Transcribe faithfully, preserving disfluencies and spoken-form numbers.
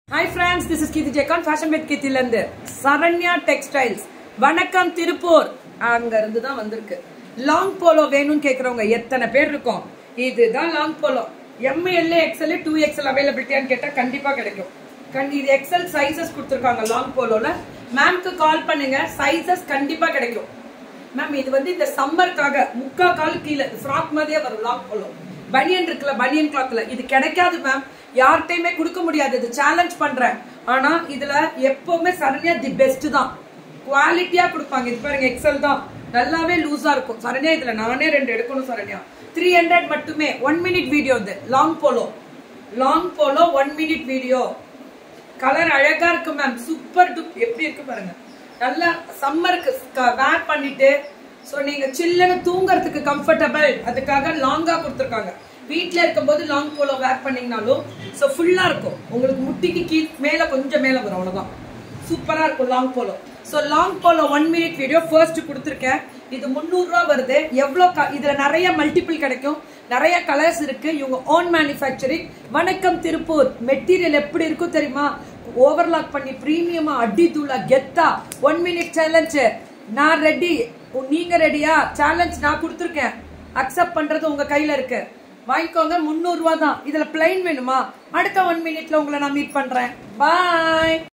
Hi friends, this is Kirti Jekon, Fashion with Kirti lende. Saranya Textiles. Vanakkam Tirupur. அங்க இருந்து தான் வந்திருக்கு. Long polo வேணும்னு கேக்குறவங்க எத்தனை பேர் இருக்கோம். இதுதான் long polo. M L X L two X L அவைலபிலிட்டியான்னு கேட்டா கண்டிப்பா கிடைக்கும். கண்டி இது X L சைஸஸ் கொடுத்திருக்காங்க லாங் போலோல. மேம்க்கு கால் பண்ணுங்க, சைஸஸ் கண்டிப்பா கிடைக்கும். மேம் இது வந்து இந்த சம்மர்க்காக முக்கா கால் கீழ ஃப்ராக் மாதிரியே வரும் லாங் போலோ. பனியன் இருக்குல, பனியன் கிளாத்ல இது கிடைக்காது மேம். யார்கிட்டயுமே கொடுக்க முடியாது, இது சேலஞ்ச் பண்றேன். ஆனா இதுல எப்பவுமே சரண்யா தி பெஸ்ட் தான், குவாலிட்டியா கொடுப்பாங்க. இது பாருங்க எக்ஸல் தான், நல்லாவே லூஸா இருக்கும். சரண்யா இதுல நானே ரெண்டு எடுக்கணும். சரண்யா த்ரீ ஹண்ட்ரட் மட்டுமே. ஒன் மினிட் வீடியோ இது long polo. Long polo one minute video. Colour அழகா இருக்கு மேம், சூப்பர் டூப். எப்படி இருக்கு பாருங்க, நல்லா சம்மருக்கு வேர் பண்ணிட்டு சோ நீங்க சில்லுன்னு தூங்கறதுக்கு கம்ஃபர்டபிள், அதுக்காக லாங்கா கொடுத்துருக்காங்க. வீட்ல இருக்கும்போது லாங் போலோ வேர் பண்ணீங்கனாலும் சோ ஃபுல்லா இருக்கும். உங்களுக்கு முட்டிக்கு கீழ் மேல கொஞ்சம் மேல வரும், அவ்வளவுதான். சூப்பரா இருக்கும் long polo. So long polo one minute video first கொடுத்துருக்கேன். இது முந்நூறு ரூபா வருது. எவ்வளவு இதுல நிறைய மல்டிபிள் கிடைக்கும், நிறைய கலர்ஸ் இருக்கு. இவங்க ஓன் மேனுஃபேக்சரிங். வணக்கம் திருப்பூர். மெட்டீரியல் எப்படி இருக்கும் தெரியுமா? ஓவர்லாக் பண்ணி பிரீமியமா அடி தூளா கெத்தா. One minute challenge. நான் ரெடி, நீங்க ரெடியா? சேலஞ்ச் நான் கொடுத்துருக்கேன், அக்செப்ட் பண்றது உங்க கையில இருக்கு. வாங்கிக்கோங்க, முந்நூறு ரூபா தான். இதுல பிளைன் வேணுமா? அடுத்த ஒன் மினிட்ல உங்களை நான் மீட் பண்றேன். பாய்.